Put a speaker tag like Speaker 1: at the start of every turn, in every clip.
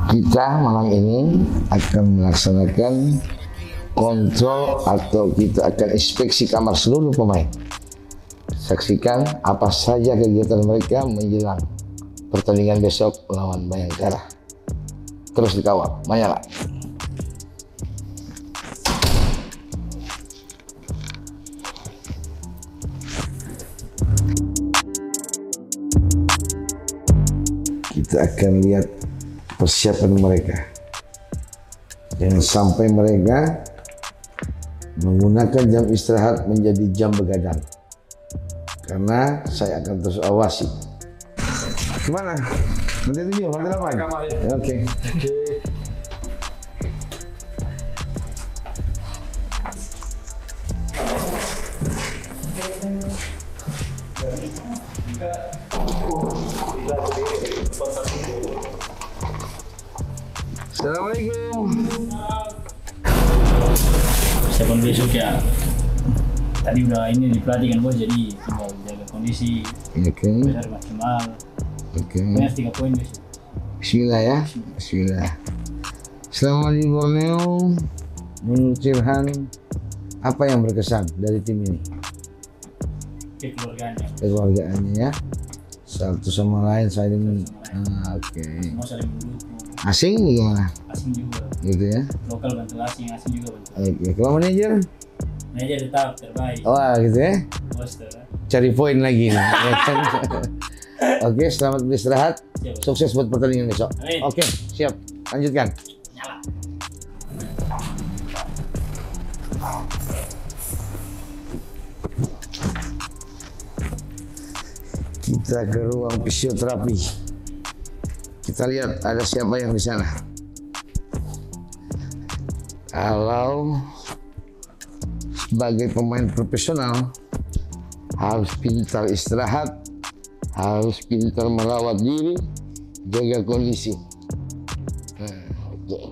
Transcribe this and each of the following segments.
Speaker 1: Kita malam ini akan melaksanakan kontrol atau kita akan inspeksi kamar seluruh pemain. Saksikan apa saja kegiatan mereka menjelang pertandingan besok melawan Bayangkara. Terus dikawal, menyala. Kita akan lihat persiapan mereka. Jangan sampai mereka menggunakan jam istirahat menjadi jam begadang. Karena saya akan terus awasi. Gimana? Menit 7, menit 8? Oke. Assalamualaikum.
Speaker 2: Persiapan besok ya. Tadi udah ini diperhatikan bos, jadi tinggal jaga kondisi.
Speaker 1: Oke.
Speaker 2: Benar maksimal.
Speaker 1: Oke.
Speaker 2: Banyak 3 poin besok.
Speaker 1: Bismillah ya. Bismillah. Selama di Borneo, menurut Irhan, apa yang berkesan dari tim ini?
Speaker 2: Kekeluargaannya.
Speaker 1: Kekeluargaannya ya. Satu sama lain saling. Oke.
Speaker 2: Semua saling mendukung.
Speaker 1: Asing gimana?
Speaker 2: Asing juga.
Speaker 1: Gitu ya.
Speaker 2: Lokal bantu asing juga bantu.
Speaker 1: Oke. Kalau manajer?
Speaker 2: Manajer tetap terbaik.
Speaker 1: Wah gitu ya.
Speaker 2: Bos ter.
Speaker 1: Cari poin lagi nih. Oke, selamat beristirahat.
Speaker 2: Siap.
Speaker 1: Sukses buat pertandingan besok.
Speaker 2: Amin.
Speaker 1: Oke, siap. Lanjutkan.
Speaker 2: Nyala.
Speaker 1: Kita ke ruang fisioterapi. Kita lihat ada siapa yang di sana. Kalau sebagai pemain profesional harus pintar istirahat, harus pintar merawat diri, jaga kondisi. Oke.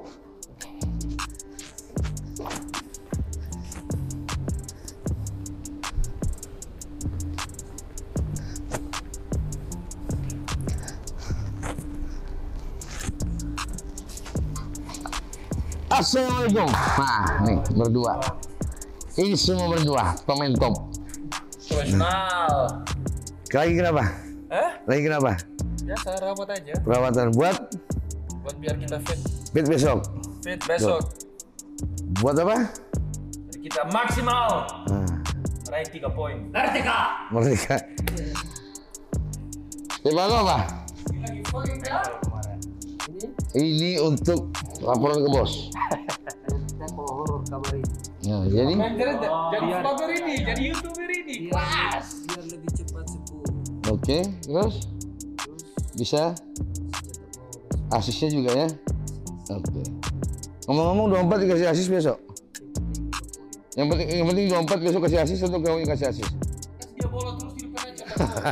Speaker 1: Assalamualaikum. Nah, nih berdua. Ini semua berdua pemain top.
Speaker 3: Profesional.
Speaker 1: Lagi kenapa? Lagi kenapa?
Speaker 3: Biasa rawat aja.
Speaker 1: Perawatan buat
Speaker 3: Biar kita fit.
Speaker 1: fit besok.
Speaker 3: Fit besok.
Speaker 1: Buat apa?
Speaker 3: Biar kita maksimal. Raih 3 poin.
Speaker 1: Merdeka. Gimana apa? Ini untuk laporan ke bos. Nah, jadi
Speaker 3: vlogger ini, jadi YouTuber ini. Kelas.
Speaker 4: Biar lebih cepat sembuh.
Speaker 1: oke, terus bisa asisnya juga ya. Oke. Ngomong-ngomong 24 dikasih asis besok. Yang penting 24 besok kasih asis atau kamu yang kasih asis?
Speaker 3: Dia bola terus di depan aja.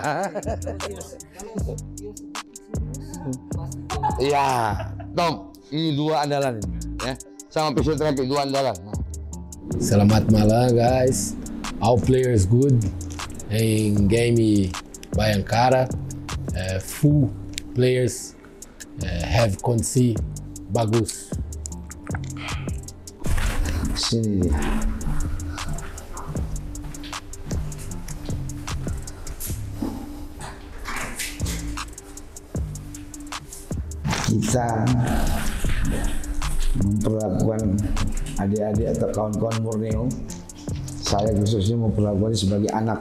Speaker 1: Iya, Tom. Ini 2 andalan ini, ya. Sama fisioterapi 2 andalan. Nah.
Speaker 5: Selamat malam guys. Our players good. In game Bayangkara, full players have kondisi bagus.
Speaker 1: Sini dia. Kita memperlakukan adik-adik atau kawan-kawan Borneo, saya khususnya memperlakukan sebagai anak,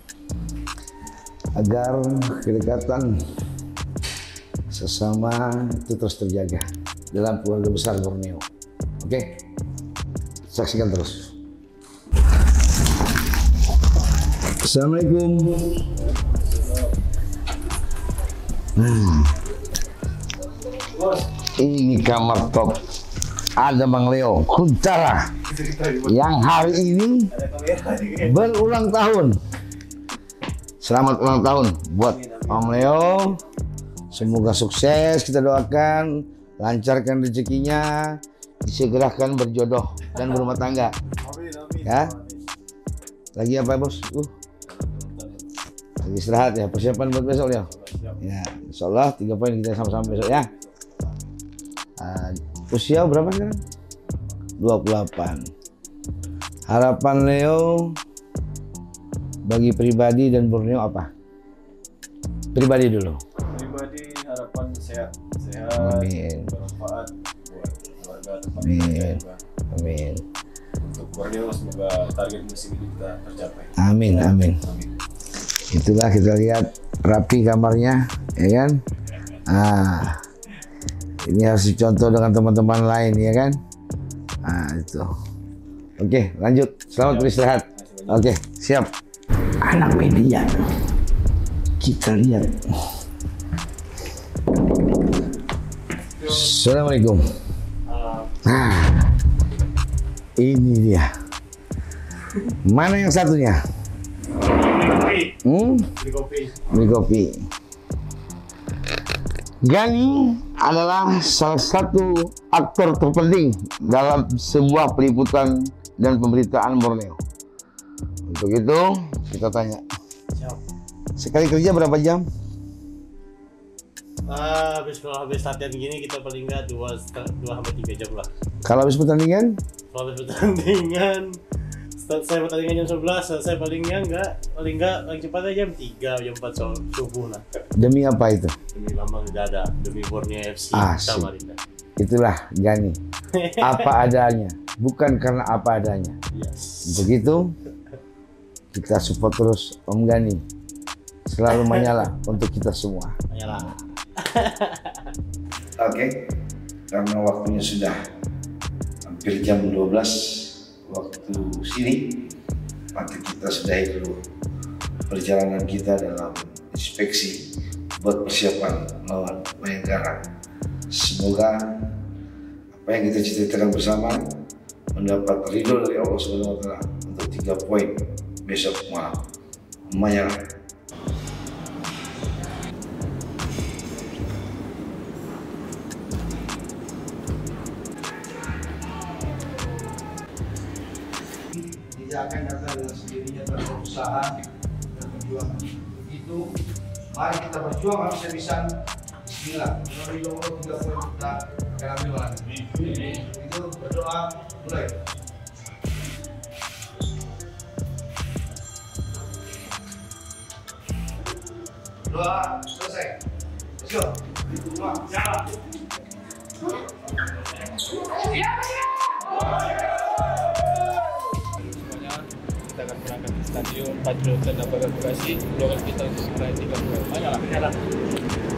Speaker 1: agar kedekatan sesama itu terus terjaga dalam keluarga besar Borneo. Oke, saksikan terus. Assalamualaikum. Ini kamar top. Ada Bang Leo Kuntara yang hari ini berulang tahun. Selamat ulang tahun buat Om Leo. Semoga sukses, kita doakan, lancarkan rezekinya, disegerakan berjodoh dan berumah tangga. Ya. Lagi apa bos? Lagi istirahat ya, persiapan buat besok ya. Ya, insya Allah 3 poin kita sama-sama besok ya. Usia berapa sekarang? 28. Harapan Leo bagi pribadi dan Borneo apa? Pribadi dulu.
Speaker 4: Pribadi harapan sehat,
Speaker 1: Amin.
Speaker 4: bermanfaat buat keluarga, teman
Speaker 1: Amin.
Speaker 4: juga.
Speaker 1: Amin.
Speaker 4: Untuk Borneo semoga target musim ini kita tercapai.
Speaker 1: Amin, amin.
Speaker 4: Amin.
Speaker 1: Itulah kita lihat rapi kamarnya, ya kan? Ini harus dicontoh dengan teman-teman lain, ya kan? Itu. Oke, lanjut. Selamat beristirahat. Oke, siap. Anak media. Kita lihat. Assalamualaikum. Ini dia. Mana yang satunya? Beli kopi. Gani adalah salah satu aktor terpenting dalam sebuah peliputan dan pemberitaan Borneo. Untuk itu kita tanya. Sekali kerja berapa jam?
Speaker 6: Kalau habis latihan gini kita paling nggak 2-3 jam lah.
Speaker 1: Kalau habis pertandingan?
Speaker 6: Kalau habis pertandingan, saya pertandingan jam 11, selesai paling nggak cepatnya jam 3, jam 4 subuh lah.
Speaker 1: Demi apa itu?
Speaker 6: Demi lambang dada, demi Borneo FC Samarinda.
Speaker 1: Itulah Gani. Apa adanya, bukan karena apa adanya.
Speaker 6: Yes.
Speaker 1: Begitu kita support terus Om Gani. Selalu menyala untuk kita semua.
Speaker 6: Ayolah.
Speaker 1: Oke, karena waktunya sudah hampir jam 12 waktu sini, maka kita sudahi dulu perjalanan kita dalam inspeksi buat persiapan melawan Bayangkara. Semoga apa yang kita cita-citakan bersama mendapat ridho dari Allah Subhanahu wa Ta'ala untuk 3 poin besok malam. Menyerah. Tidak akan datang dengan sendirinya tanpa usaha dan perjuangan. Begitu, mari kita berjuang habis-habisan. Bismillah. Melalui Allah 3 poin kita akan ambil lagi. Begitu berdoa mulai. Doa selesai. Let's go. Doa. Jalan.
Speaker 7: Kita akan berangkat ke stadion Patriots dan Bekasi. Doakan kita untuk meraih 3 poin. Banyak lah.